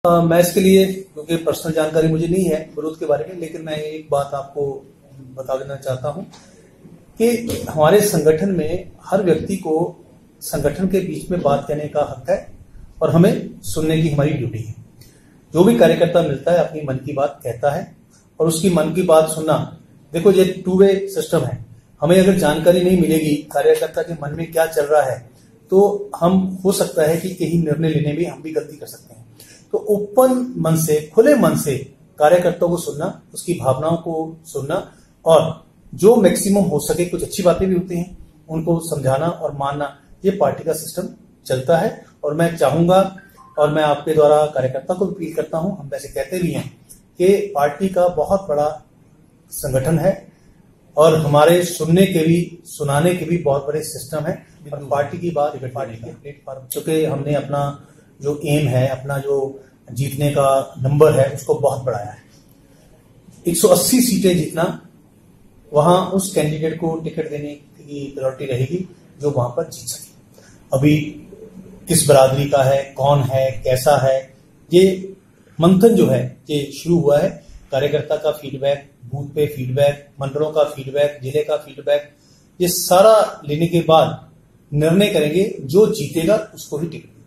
मैं इसके लिए, क्योंकि पर्सनल जानकारी मुझे नहीं है बरूद के बारे में, लेकिन मैं एक बात आपको बता देना चाहता हूं कि हमारे संगठन में हर व्यक्ति को संगठन के बीच में बात कहने का हक है और हमें सुनने की हमारी ड्यूटी है। जो भी कार्यकर्ता मिलता है अपनी मन की बात कहता है और उसकी मन की बात सुनना, देखो ये टू वे सिस्टम है। हमें अगर जानकारी नहीं मिलेगी कार्यकर्ता के मन में क्या चल रहा है तो हम हो सकता है कि कहीं निर्णय लेने में हम भी गलती कर सकते हैं। तो ओपन मन से, खुले मन से कार्यकर्ताओं को सुनना, उसकी भावनाओं को सुनना और जो मैक्सिमम हो सके, कुछ अच्छी बातें भी होती हैं उनको समझाना और मानना, ये पार्टी का सिस्टम चलता है। और मैं चाहूंगा और मैं आपके द्वारा कार्यकर्ता को अपील करता हूं, हम वैसे कहते भी हैं कि पार्टी का बहुत बड़ा संगठन है और हमारे सुनने के भी, सुनाने के भी बहुत बड़े सिस्टम है। और पार्टी की बात, पार्टी के प्लेटफॉर्म, चूंकि हमने अपना जो एम है, अपना जो जीतने का नंबर है, उसको बहुत बढ़ाया है। 180 सीटें जीतना, वहां उस कैंडिडेट को टिकट देने की प्रायोरिटी रहेगी जो वहां पर जीत सके। अभी किस बरादरी का है, कौन है, कैसा है, ये मंथन जो है ये शुरू हुआ है। कार्यकर्ता का फीडबैक, बूथ पे फीडबैक, मंडलों का फीडबैक, जिले का फीडबैक, ये सारा लेने के बाद निर्णय करेंगे, जो जीतेगा उसको ही टिकट।